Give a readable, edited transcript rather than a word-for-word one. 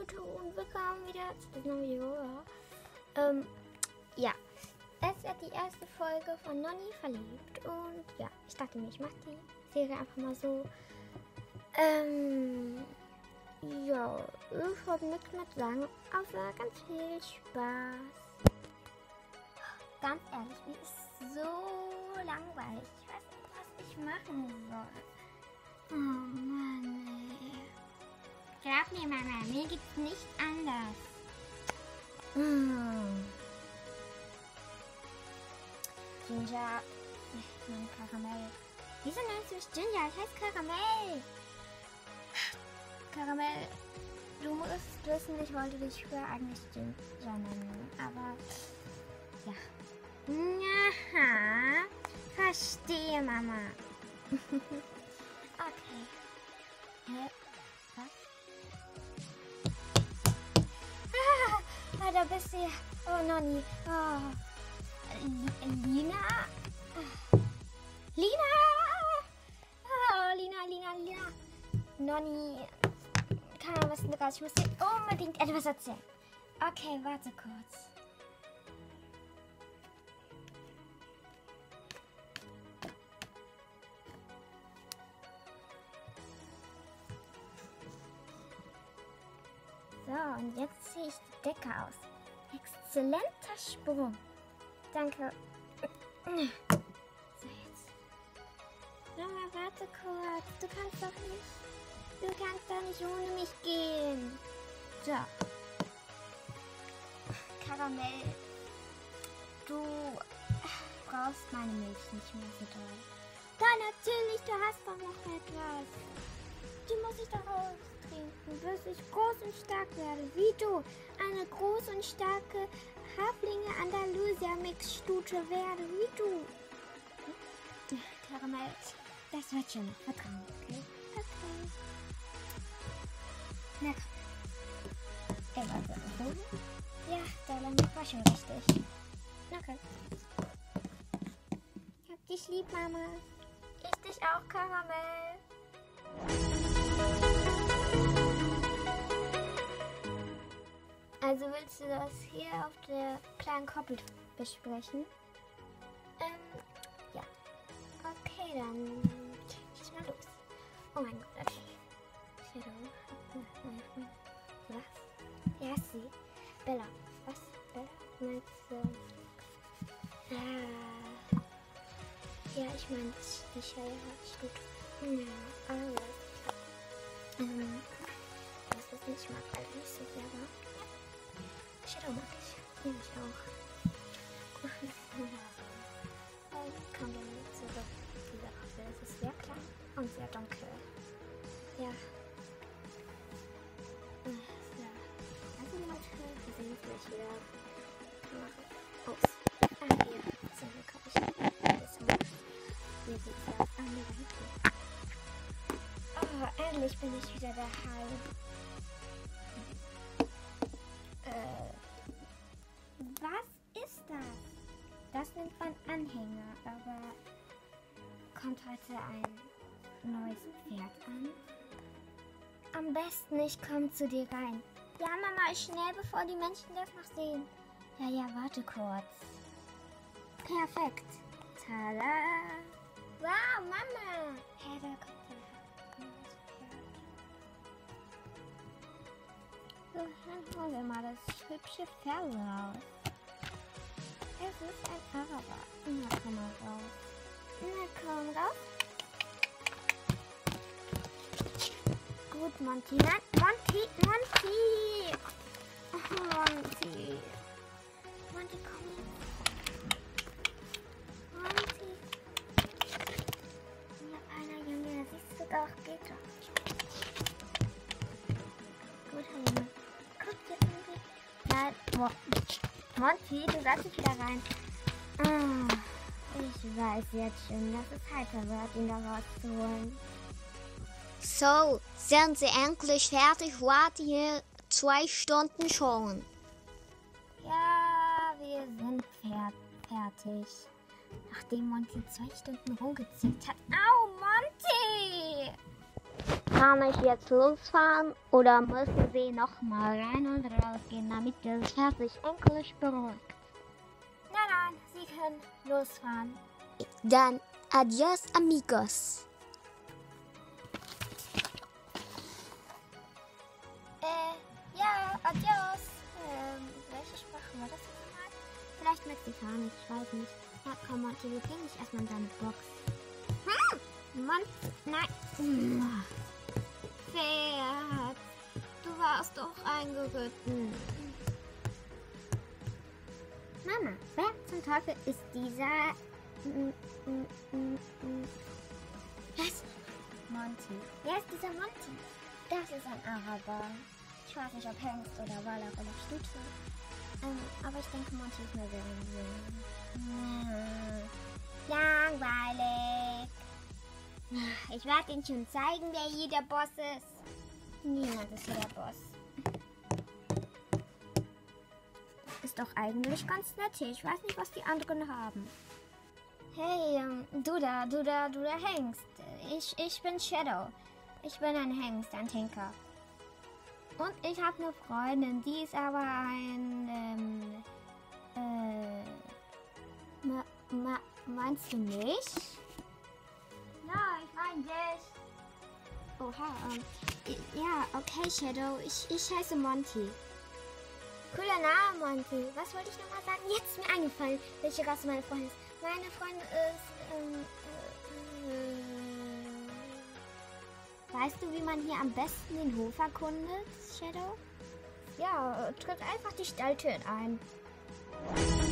Leute und willkommen wieder zu diesem Video. Ja, es wird die erste Folge von Nonni verliebt und ja, ich dachte mir, ich mache die Serie einfach mal so. Ja, ich habe nichts mehr zu sagen, außer ganz viel Spaß. Ganz ehrlich, mir ist so langweilig. Ich weiß nicht, was ich machen soll. Oh Mann, ey. Glaub mir, Mama, mir geht's nicht anders. Ginger. Nein, Karamell. Wieso nennst du mich Ginger? Ich heiße Karamell. Karamell, du musst wissen, ich wollte dich früher eigentlich Ginger nennen. Aber, ja. Aha. Verstehe, Mama. Okay. Hä? Was? Ah, da bist du ja. Oh, Nonni. Oh. Lina? Lina! Oh, Lina. Nonni. Keine Ahnung, was denn raus? Ich muss dir unbedingt etwas erzählen. Okay, warte kurz. So, und jetzt ziehe ich die Decke aus. Exzellenter Sprung. Danke. So, jetzt. Mama, warte kurz. Du kannst doch nicht ohne mich gehen. So. Karamell. Du brauchst meine Milch nicht mehr so doll. Da natürlich, du hast doch noch etwas. Die muss ich doch austrinken, bis ich groß und stark werde. Wie du, eine groß und starke Haflinge Andalusia Mixstute werde. Wie du. Karamell, das wird schon noch. Vertrauen, okay? Okay. Na komm. Warte. Ja, der Lampe war schon richtig. Okay. Ich hab dich lieb, Mama. Ich dich auch, Karamell. Also willst du das hier auf der kleinen Koppel besprechen? Ja. Okay, dann schieß mal los. Oh mein Gott, okay. Was? Wie heißt sie? Bella. Was? Bella? Meinst du? Ja, ich meine, die Scheierstute. Ja, alles. Das ist nicht mal alle nicht so sehr, aber Shadow mag ich. Ja, ich auch. Kommen wir zurück zu dieser Koppel. Es ist sehr klein und sehr dunkel. Ja. Also Leute, wir sehen uns gleich wieder. Ups. Hier. Zum Glück habe ich das Haus. Hier sieht es ja an. Oh, endlich bin ich wieder daheim. Was ist das? Das nennt man Anhänger, aber kommt heute ein neues Pferd an? Am besten, ich komme zu dir rein. Ja, Mama, schnell, bevor die Menschen das noch sehen. Ja, warte kurz. Perfekt. Tada! Wow, Mama! Hey, da kommt der neues Pferd. So, dann holen wir mal das hübsche Pferd raus. Es ist ein Araber. Na, komm mal raus. Na, komm raus. Gut, Monty. Monty! Oh, Monty. Monty, komm jetzt. Monty. Ja, einer Junge, siehst du doch, geht doch. Gut, Junge. Guck jetzt, Monty. Nein, Monty, du sollst nicht wieder rein. Ich weiß jetzt schon, dass es heiter wird, ihn da rauszuholen. So, sind Sie endlich fertig? Warte hier 2 Stunden schon. Ja, wir sind fertig. Nachdem Monty 2 Stunden rumgezickt hat. Au, Monty! Kann ich jetzt losfahren oder müssen Sie noch mal rein und rausgehen, damit das Pferd sich endlich beruhigt? Nein, Sie können losfahren. Dann adios, amigos. Ja, adios. Welche Sprache war das jetzt nochmal? Vielleicht Mexikanisch, ich weiß nicht. Ja, komm, Monty, wir gehen nicht erstmal in deine Box. Nein. Pferd, du warst doch eingeritten. Mama, wer zum Teufel ist dieser... Was? Monty. Wer ist dieser Monty? Das ist ein Araber. Ich weiß nicht, ob Hengst oder Wallach oder Stute. Aber ich denke, Monty ist nur so langweilig. Ich werde Ihnen schon zeigen, wer hier der Boss ist. Niemand ist hier der Boss. Ist doch eigentlich ganz nett hier. Ich weiß nicht, was die anderen haben. Hey, du da Hengst. Ich bin Shadow. Ich bin ein Hengst, ein Tinker. Und ich habe eine Freundin, die ist aber ein, meinst du mich? Nein, ich meine dich. Oha, ja, okay, Shadow, ich heiße Monty. Cooler Name, Monty. Was wollte ich nochmal sagen? Jetzt ist mir eingefallen, welche Rasse meine Freundin ist. Meine Freundin ist, weißt du, wie man hier am besten den Hof erkundet, Shadow? Ja, tritt einfach die Stalltüren ein.